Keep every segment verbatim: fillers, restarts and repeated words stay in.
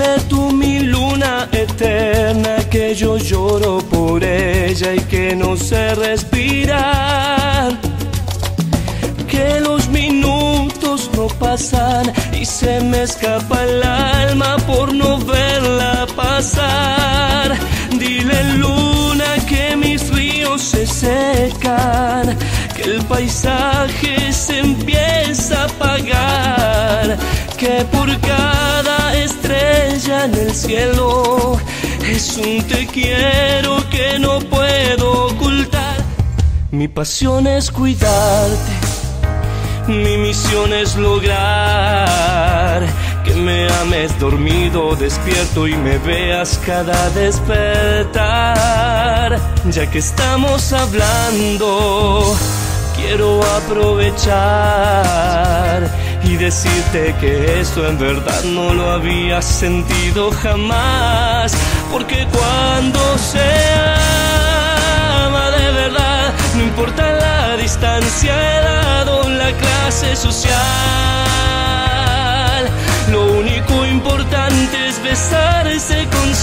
Dile tú, mi luna eterna, que yo lloro por ella y que no sé respirar, que los minutos no pasan y se me escapa el alma por no verla pasar. Dile, luna, que mis ríos se secan, que el paisaje se empieza a apagar, que por cada estrella en el cielo es un te quiero que no puedo ocultar. Mi pasión es cuidarte, mi misión es lograr que me ames dormido, despierto y me veas cada despertar. Ya que estamos hablando, quiero aprovechar y decirte que esto en verdad no lo había sentido jamás, porque cuando se ama de verdad, no importa la distancia, edad o la clase social, lo único importante es besarse con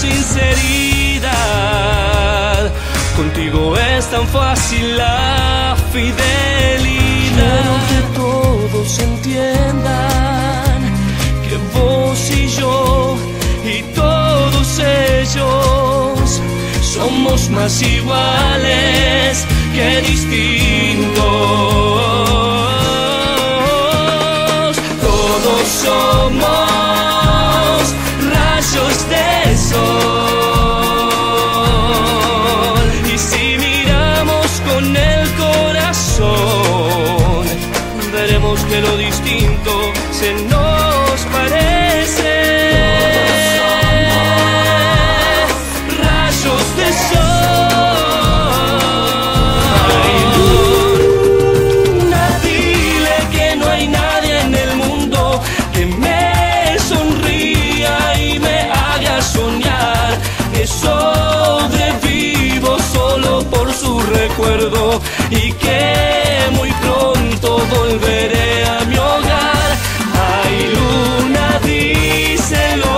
sinceridad. Contigo es tan fácil la fidelidad. Quiero que todos entiendan que vos y yo y todos ellos somos más iguales que distintos. Todos somos rayos de sol, y si miramos con el corazón, veremos que lo distinto se nos parece. Rayos de sol. Luna, dile que no hay nadie en el mundo que me sonría y me haga soñar, que sobrevivo solo por su recuerdo y que muy pronto volveré a mi hogar. Ay, luna, díselo.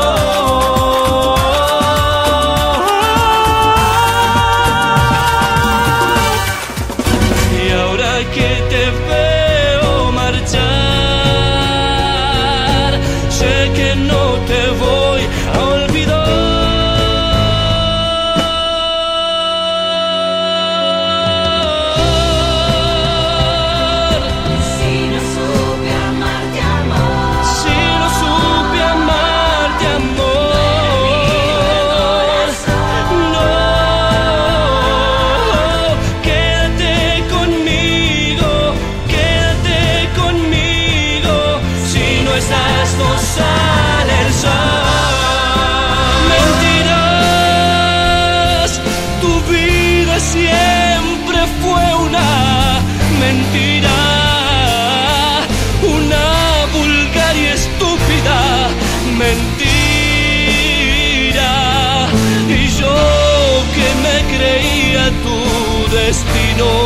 Y ahora que te veo marchar, sé que no te voy a olvidar. Siempre fue una mentira, una vulgar y estúpida mentira, y yo que me creía tu destino.